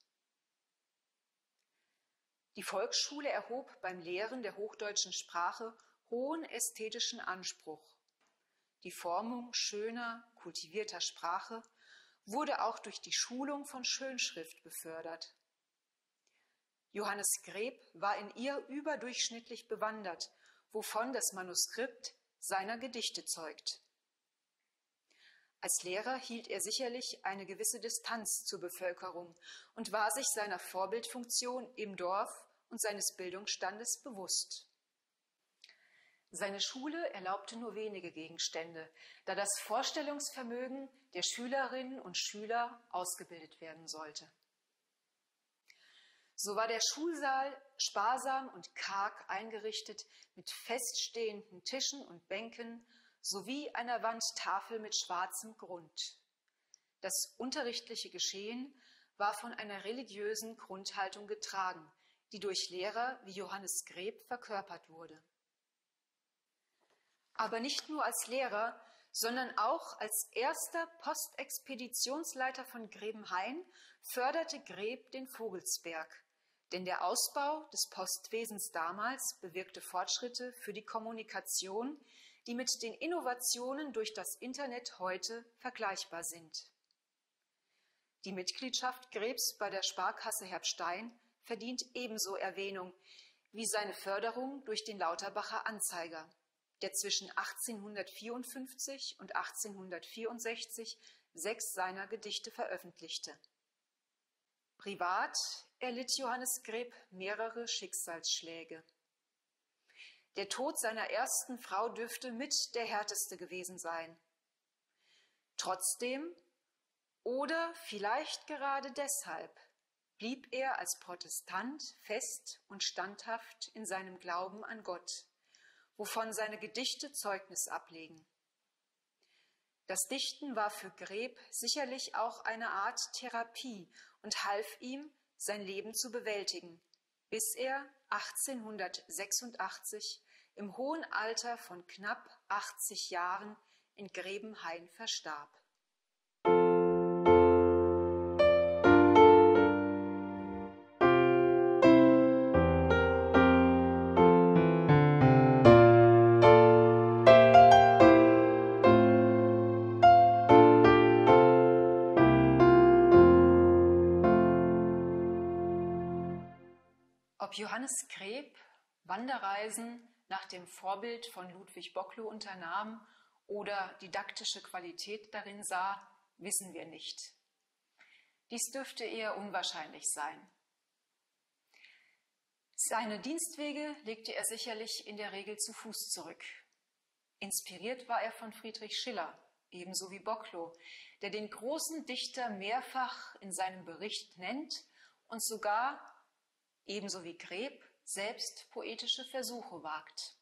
Die Volksschule erhob beim Lehren der hochdeutschen Sprache hohen ästhetischen Anspruch. Die Formung schöner, kultivierter Sprache wurde auch durch die Schulung von Schönschrift befördert. Johannes Greb war in ihr überdurchschnittlich bewandert, wovon das Manuskript seiner Gedichte zeugt. Als Lehrer hielt er sicherlich eine gewisse Distanz zur Bevölkerung und war sich seiner Vorbildfunktion im Dorf und seines Bildungsstandes bewusst. Seine Schule erlaubte nur wenige Gegenstände, da das Vorstellungsvermögen der Schülerinnen und Schüler ausgebildet werden sollte. So war der Schulsaal sparsam und karg eingerichtet mit feststehenden Tischen und Bänken sowie einer Wandtafel mit schwarzem Grund. Das unterrichtliche Geschehen war von einer religiösen Grundhaltung getragen, die durch Lehrer wie Johannes Greb verkörpert wurde. Aber nicht nur als Lehrer, sondern auch als erster Postexpeditionsleiter von Grebenhain förderte Greb den Vogelsberg, denn der Ausbau des Postwesens damals bewirkte Fortschritte für die Kommunikation, die mit den Innovationen durch das Internet heute vergleichbar sind. Die Mitgliedschaft Grebs bei der Sparkasse Herbstein verdient ebenso Erwähnung wie seine Förderung durch den Lauterbacher Anzeiger, der zwischen achtzehnhundertvierundfünfzig und achtzehnhundertvierundsechzig sechs seiner Gedichte veröffentlichte. Privat erlitt Johannes Greb mehrere Schicksalsschläge. Der Tod seiner ersten Frau dürfte mit der härteste gewesen sein. Trotzdem oder vielleicht gerade deshalb blieb er als Protestant fest und standhaft in seinem Glauben an Gott, wovon seine Gedichte Zeugnis ablegen. Das Dichten war für Greb sicherlich auch eine Art Therapie und half ihm, sein Leben zu bewältigen, bis er achtzehnhundertsechsundachtzig im hohen Alter von knapp achtzig Jahren in Grebenhain verstarb. Ob Johannes Greb Wanderreisen nach dem Vorbild von Ludwig Bockloh unternahm oder didaktische Qualität darin sah, wissen wir nicht. Dies dürfte eher unwahrscheinlich sein. Seine Dienstwege legte er sicherlich in der Regel zu Fuß zurück. Inspiriert war er von Friedrich Schiller, ebenso wie Bockloh, der den großen Dichter mehrfach in seinem Bericht nennt und sogar, ebenso wie Greb, selbst poetische Versuche wagt.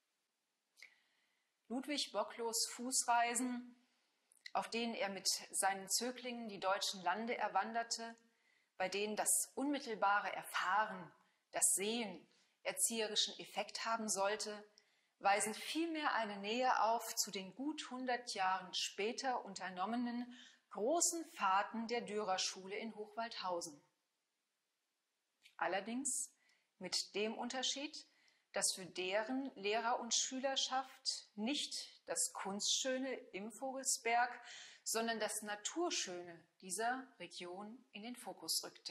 Ludwig Bocklohs Fußreisen, auf denen er mit seinen Zöglingen die deutschen Lande erwanderte, bei denen das unmittelbare Erfahren, das Sehen erzieherischen Effekt haben sollte, weisen vielmehr eine Nähe auf zu den gut hundert Jahren später unternommenen großen Fahrten der Dürerschule in Hochwaldhausen. Allerdings mit dem Unterschied, dass für deren Lehrer und Schülerschaft nicht das Kunstschöne im Vogelsberg, sondern das Naturschöne dieser Region in den Fokus rückte.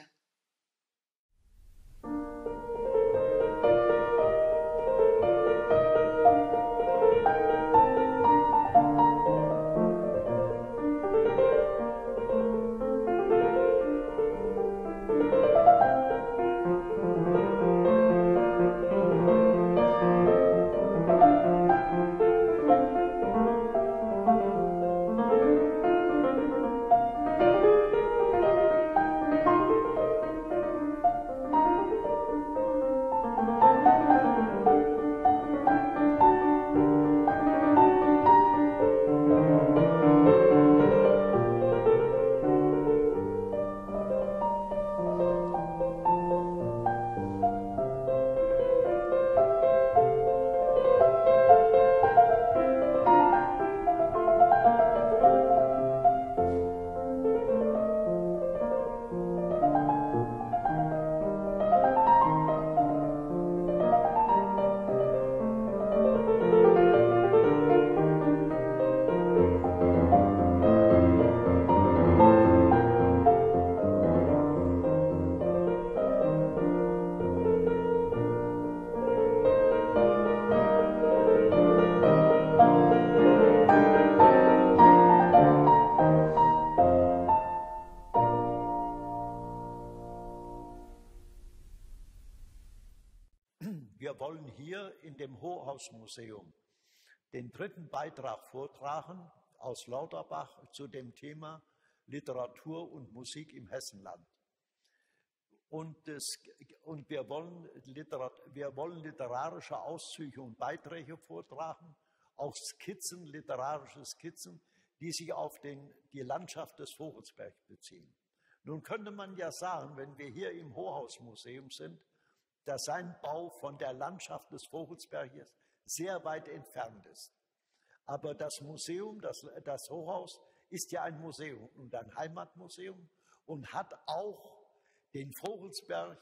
Wir wollen hier in dem Hochhausmuseum den dritten Beitrag vortragen aus Lauterbach zu dem Thema Literatur und Musik im Hessenland. Und, das, und wir, wollen Literat, wir wollen literarische Auszüge und Beiträge vortragen, auch Skizzen, literarische Skizzen, die sich auf den, die Landschaft des Vogelsberg beziehen. Nun könnte man ja sagen, wenn wir hier im Hochhausmuseum sind, dass sein Bau von der Landschaft des Vogelsberges sehr weit entfernt ist. Aber das Museum, das, das Hochhaus, ist ja ein Museum und ein Heimatmuseum und hat auch den Vogelsberg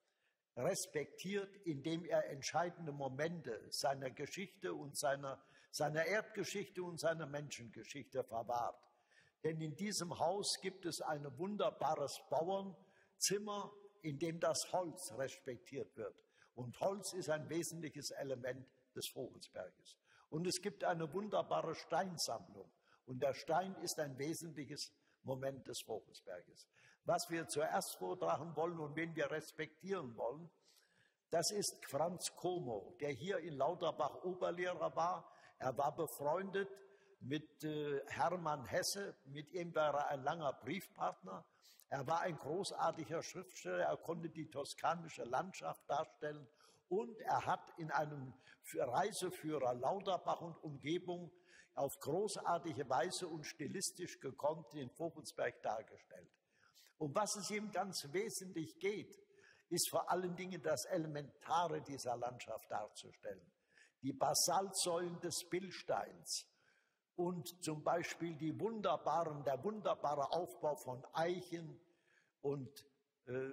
respektiert, indem er entscheidende Momente seiner Geschichte und seiner, seiner Erdgeschichte und seiner Menschengeschichte verwahrt. Denn in diesem Haus gibt es ein wunderbares Bauernzimmer, in dem das Holz respektiert wird. Und Holz ist ein wesentliches Element des Vogelsberges. Und es gibt eine wunderbare Steinsammlung. Und der Stein ist ein wesentliches Moment des Vogelsberges. Was wir zuerst vortragen wollen und wen wir respektieren wollen, das ist Franz Como, der hier in Lauterbach Oberlehrer war. Er war befreundet mit äh, Hermann Hesse, mit ihm war er ein langer Briefpartner. Er war ein großartiger Schriftsteller, er konnte die toskanische Landschaft darstellen und er hat in einem Reiseführer Lauterbach und Umgebung auf großartige Weise und stilistisch gekonnt den Vogelsberg dargestellt. Um was es ihm ganz wesentlich geht, ist vor allen Dingen das Elementare dieser Landschaft darzustellen. Die Basaltsäulen des Billsteins und zum Beispiel die wunderbaren, der wunderbare Aufbau von Eichen und äh,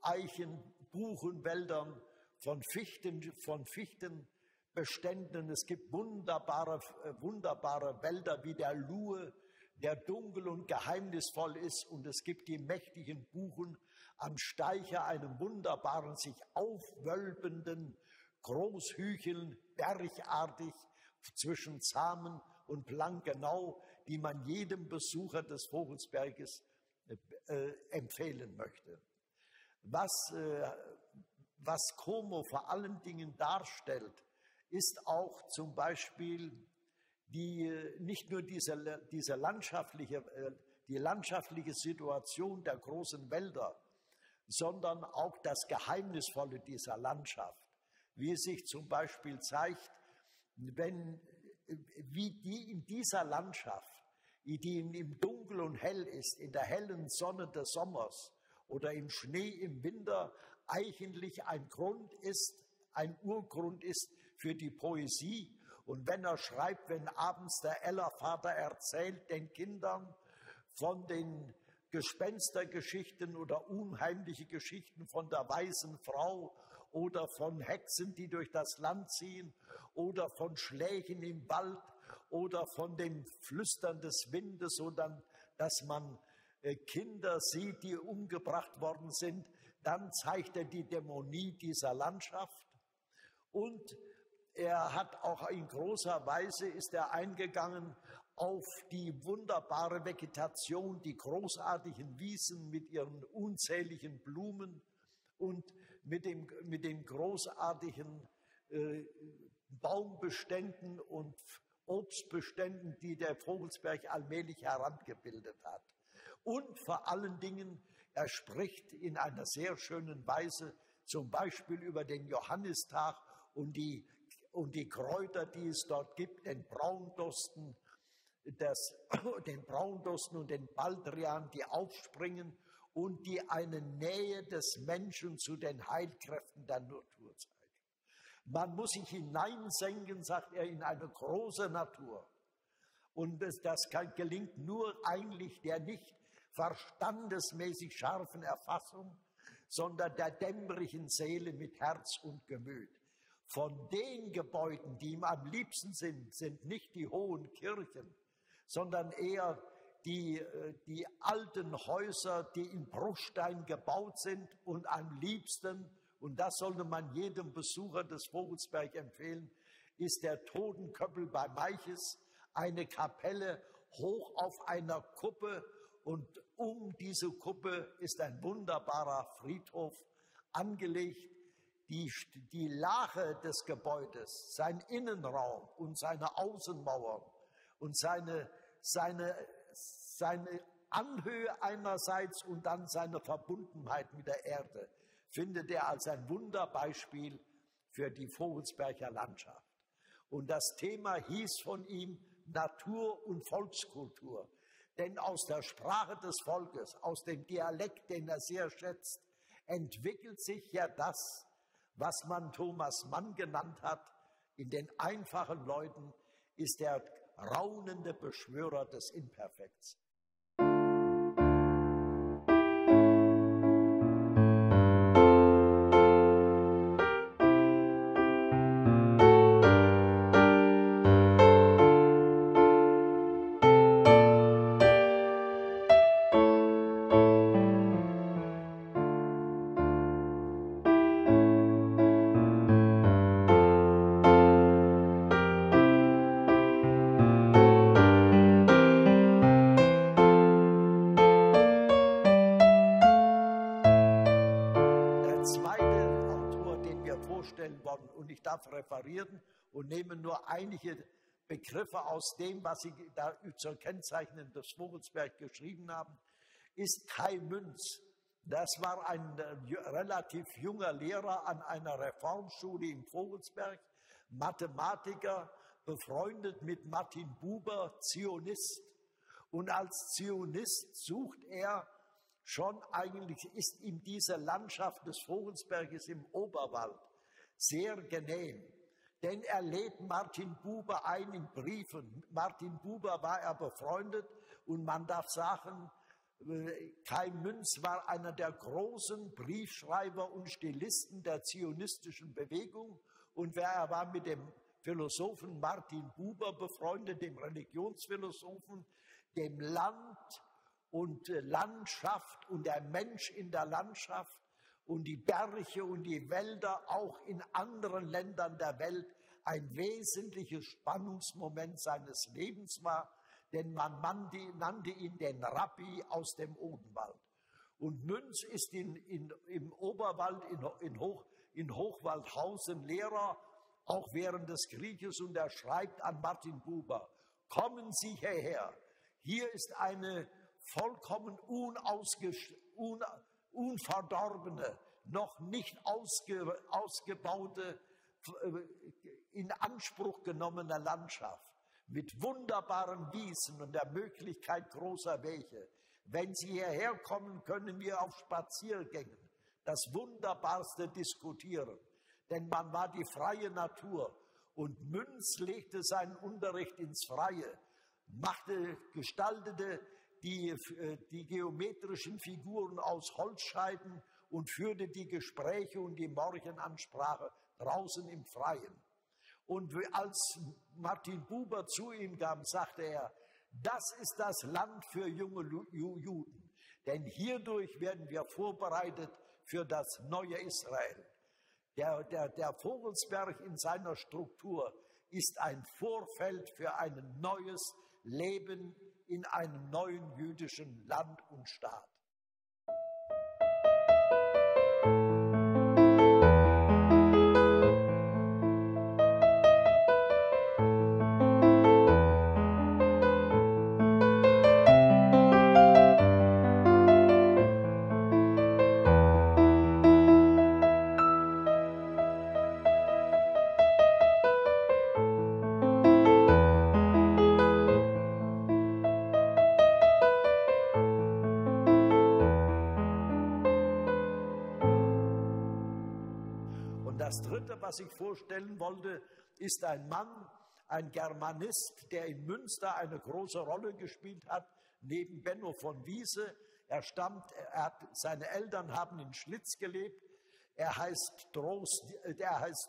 Eichen-Buchenwäldern, von Fichten, von Fichtenbeständen. Es gibt wunderbare, äh, wunderbare Wälder wie der Luhe, der dunkel und geheimnisvoll ist. Und es gibt die mächtigen Buchen am Steicher, einem wunderbaren, sich aufwölbenden Großhügeln, bergartig zwischen Zamen und Blankenau, die man jedem Besucher des Vogelsberges äh, empfehlen möchte. Was, äh, was Como vor allen Dingen darstellt, ist auch zum Beispiel die, nicht nur diese, diese landschaftliche, die landschaftliche Situation der großen Wälder, sondern auch das Geheimnisvolle dieser Landschaft, wie es sich zum Beispiel zeigt, wenn, wie die in dieser Landschaft, die im Dunkel und hell ist, in der hellen Sonne des Sommers oder im Schnee im Winter, eigentlich ein Grund ist, ein Urgrund ist für die Poesie. Und wenn er schreibt, wenn abends der Ellervater erzählt den Kindern von den Gespenstergeschichten oder unheimliche Geschichten von der weißen Frau oder von Hexen, die durch das Land ziehen oder von Schlägen im Wald oder von dem Flüstern des Windes, oder dass man Kinder sieht, die umgebracht worden sind, dann zeigt er die Dämonie dieser Landschaft. Und er hat auch in großer Weise ist er eingegangen auf die wunderbare Vegetation, die großartigen Wiesen mit ihren unzähligen Blumen und mit, dem, mit den großartigen äh, Baumbeständen und Obstbeständen, die der Vogelsberg allmählich herangebildet hat. Und vor allen Dingen, er spricht in einer sehr schönen Weise zum Beispiel über den Johannistag und die, und die Kräuter, die es dort gibt, den Braundosten, das, den Braundosten und den Baldrian, die aufspringen und die eine Nähe des Menschen zu den Heilkräften der Natur zeigen. Man muss sich hineinsenken, sagt er, in eine große Natur. Und das, das kann, gelingt nur eigentlich der nicht verstandesmäßig scharfen Erfassung, sondern der dämmerigen Seele mit Herz und Gemüt. Von den Gebäuden, die ihm am liebsten sind, sind nicht die hohen Kirchen, sondern eher die, die alten Häuser, die in Bruchstein gebaut sind, und am liebsten, und das sollte man jedem Besucher des Vogelsberg empfehlen, ist der Totenköppel bei Meiches, eine Kapelle hoch auf einer Kuppe, und um diese Kuppe ist ein wunderbarer Friedhof angelegt. Die, die Lache des Gebäudes, sein Innenraum und seine Außenmauern und seine, seine, seine Anhöhe einerseits und dann seine Verbundenheit mit der Erde findet er als ein Wunderbeispiel für die Vogelsberger Landschaft. Und das Thema hieß von ihm Natur und Volkskultur. Denn aus der Sprache des Volkes, aus dem Dialekt, den er sehr schätzt, entwickelt sich ja das, was man Thomas Mann genannt hat. In den einfachen Leuten ist der raunende Beschwörer des Imperfekts. Und ich darf referieren und nehme nur einige Begriffe aus dem, was Sie da zur Kennzeichnung des Vogelsberg geschrieben haben, ist Kai Münz. Das war ein relativ junger Lehrer an einer Reformschule im Vogelsberg, Mathematiker, befreundet mit Martin Buber, Zionist. Und als Zionist sucht er schon eigentlich, ist ihm diese Landschaft des Vogelsberges im Oberwald sehr genehm, denn er lädt Martin Buber ein in Briefen. Martin Buber war er befreundet und man darf sagen, Kai Münz war einer der großen Briefschreiber und Stilisten der zionistischen Bewegung, und er war mit dem Philosophen Martin Buber befreundet, dem Religionsphilosophen, dem Land und Landschaft und der Mensch in der Landschaft und die Berge und die Wälder auch in anderen Ländern der Welt ein wesentliches Spannungsmoment seines Lebens war, denn man nannte ihn den Rabbi aus dem Odenwald. Und Münz ist in, in, im Oberwald in, in Hoch, in Hochwaldhausen Lehrer, auch während des Krieges, und er schreibt an Martin Buber: Kommen Sie hierher. Hier ist eine vollkommen unausges- un- unverdorbene, noch nicht ausge- ausgebaute, in Anspruch genommene Landschaft mit wunderbaren Wiesen und der Möglichkeit großer Wege. Wenn Sie hierher kommen, können wir auf Spaziergängen das Wunderbarste diskutieren, denn man war die freie Natur, und Münz legte seinen Unterricht ins Freie, machte, gestaltete die, die geometrischen Figuren aus Holzscheiben und führte die Gespräche und die Morgenansprache draußen im Freien. Und als Martin Buber zu ihm kam, sagte er: Das ist das Land für junge Juden, denn hierdurch werden wir vorbereitet für das neue Israel. Der, der, der Vogelsberg in seiner Struktur ist ein Vorfeld für ein neues Leben in einem neuen jüdischen Land und Staat. Das Dritte, was ich vorstellen wollte, ist ein Mann, ein Germanist, der in Münster eine große Rolle gespielt hat, neben Benno von Wiese. Er stammt, er hat, seine Eltern haben in Schlitz gelebt. Er heißt, Trost, er heißt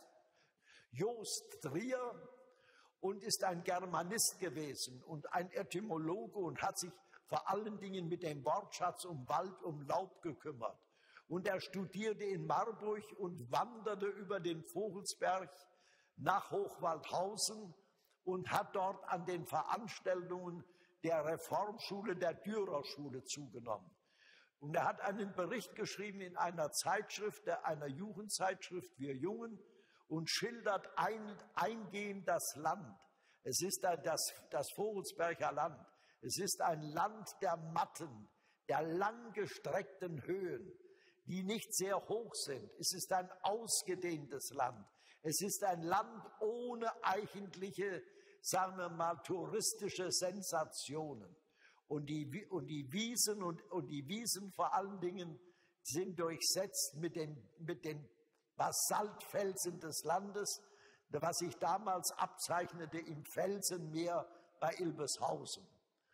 Jost Trier und ist ein Germanist gewesen und ein Etymologe und hat sich vor allen Dingen mit dem Wortschatz um Wald, um Laub gekümmert. Und er studierte in Marburg und wanderte über den Vogelsberg nach Hochwaldhausen und hat dort an den Veranstaltungen der Reformschule, der Dürerschule zugenommen. Und er hat einen Bericht geschrieben in einer Zeitschrift, einer Jugendzeitschrift Wir Jungen, und schildert ein, eingehend das Land. Es ist das, das Vogelsberger Land. Es ist ein Land der Matten, der langgestreckten Höhen, die nicht sehr hoch sind. Es ist ein ausgedehntes Land. Es ist ein Land ohne eigentliche, sagen wir mal, touristische Sensationen. Und die, und die Wiesen und, und die Wiesen vor allen Dingen sind durchsetzt mit den, mit den Basaltfelsen des Landes, was sich damals abzeichnete im Felsenmeer bei Ilbeshausen.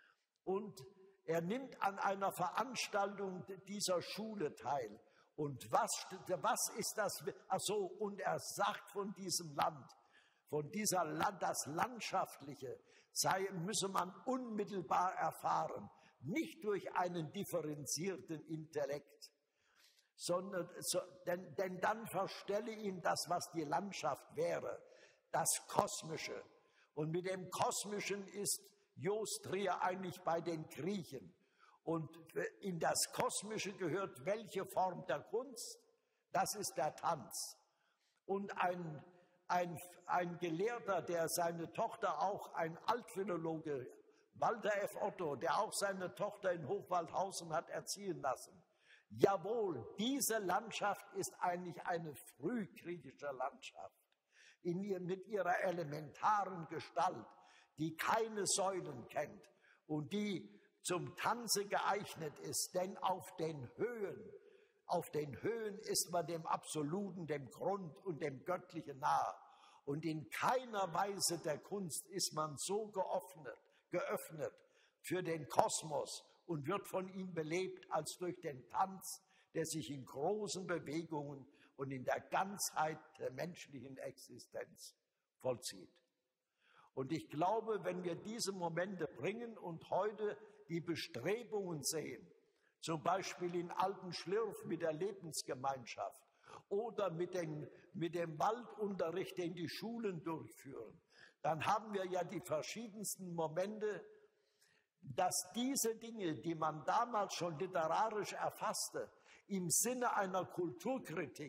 Und er nimmt an einer Veranstaltung dieser Schule teil. Und was, was ist das? Ach so, und er sagt von diesem Land, von dieser Land, das Landschaftliche, sei, müsse man unmittelbar erfahren. Nicht durch einen differenzierten Intellekt, sondern, so, denn, denn dann verstelle ihm das, was die Landschaft wäre, das Kosmische. Und mit dem Kosmischen ist Jost Trier eigentlich bei den Griechen. Und in das Kosmische gehört welche Form der Kunst? Das ist der Tanz. Und ein, ein, ein Gelehrter, der seine Tochter auch, ein Altphilologe, Walter F. Otto, der auch seine Tochter in Hochwaldhausen hat erziehen lassen. Jawohl, diese Landschaft ist eigentlich eine frühgriechische Landschaft. In ihr, mit ihrer elementaren Gestalt, die keine Säulen kennt und die zum Tanze geeignet ist, denn auf den Höhen, auf den Höhen ist man dem Absoluten, dem Grund und dem Göttlichen nahe. Und in keiner Weise der Kunst ist man so geöffnet, geöffnet für den Kosmos und wird von ihm belebt als durch den Tanz, der sich in großen Bewegungen und in der Ganzheit der menschlichen Existenz vollzieht. Und ich glaube, wenn wir diese Momente bringen und heute die Bestrebungen sehen, zum Beispiel in Altenschlirf mit der Lebensgemeinschaft oder mit, den, mit dem Waldunterricht, den die Schulen durchführen, dann haben wir ja die verschiedensten Momente, dass diese Dinge, die man damals schon literarisch erfasste, im Sinne einer Kulturkritik,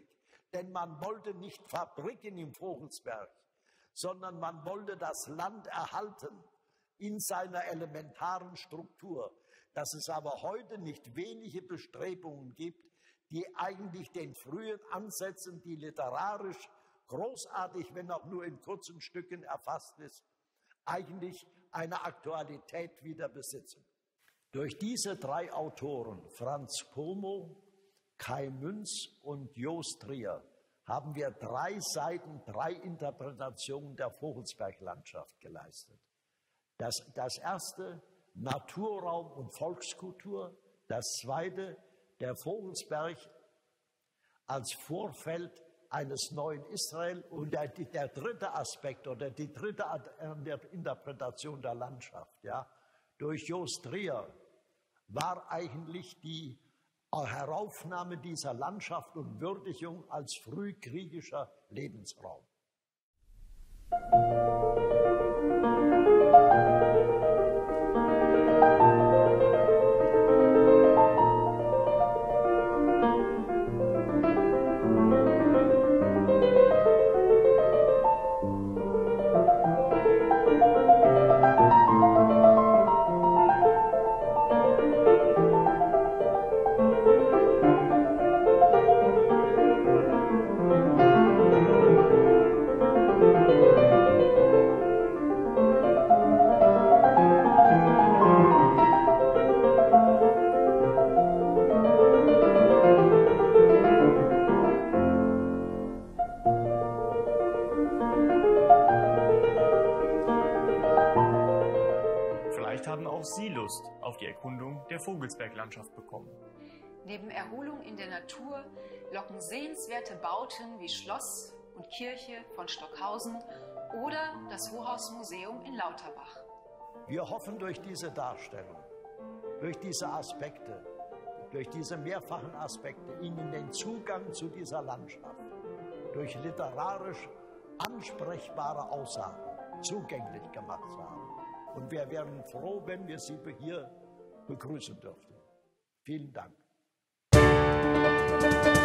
Denn man wollte nicht Fabriken im Vogelsberg, sondern man wollte das Land erhalten in seiner elementaren Struktur. Dass es aber heute nicht wenige Bestrebungen gibt, die eigentlich den frühen Ansätzen, die literarisch großartig, wenn auch nur in kurzen Stücken erfasst ist, eigentlich eine Aktualität wieder besitzen. Durch diese drei Autoren, Franz Como, Kai Münz und Jost Trier, haben wir drei Seiten, drei Interpretationen der Vogelsberglandschaft geleistet. Das, das erste, Naturraum und Volkskultur. Das zweite, der Vogelsberg als Vorfeld eines neuen Israel. Und der, der dritte Aspekt oder die dritte Interpretation der Landschaft, ja, durch Jost Trier, war eigentlich die Heraufnahme dieser Landschaft und Würdigung als frühgriechisch Lebensraum. Haben auch Sie Lust auf die Erkundung der Vogelsberglandschaft bekommen. Neben Erholung in der Natur locken sehenswerte Bauten wie Schloss und Kirche von Stockhausen oder das Hochhausmuseum in Lauterbach. Wir hoffen durch diese Darstellung, durch diese Aspekte, durch diese mehrfachen Aspekte Ihnen den Zugang zu dieser Landschaft durch literarisch ansprechbare Aussagen zugänglich gemacht zu haben. Und wir wären froh, wenn wir Sie hier begrüßen dürften. Vielen Dank.